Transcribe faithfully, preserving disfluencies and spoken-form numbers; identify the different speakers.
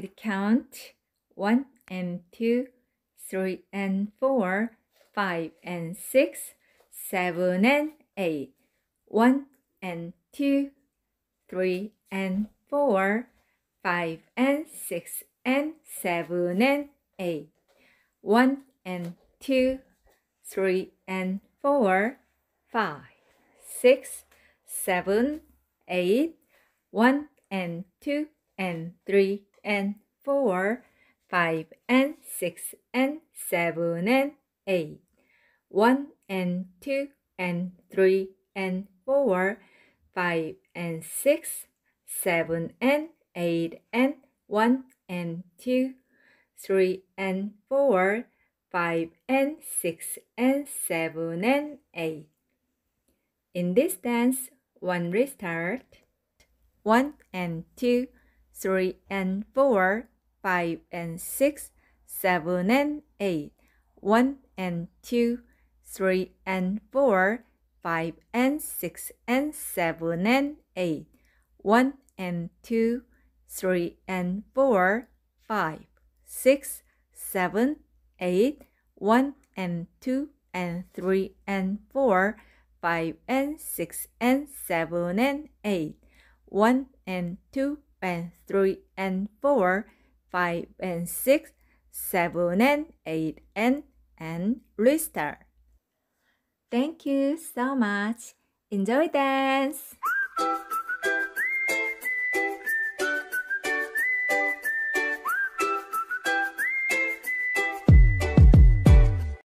Speaker 1: with count one and two, three and four, five and six, seven and eight. One and two, three and four, five and six and seven and eight. One and two, three and four, five, six, seven, eight. One and two and three and four, five and six and seven and eight. One and two and three and four, five and six, seven and eight, and one and two, three and four, five and six and seven and eight. In this dance, one restart. One and two, three and four, five and six, seven and eight. One and two, three and four, five and six and seven and eight. One and two, three and four, five, six, seven, eight. One and two and three and four, five and six and seven and eight. One and two and three and four, five and six, seven and eight, and and restart. Thank you so much. Enjoy dance.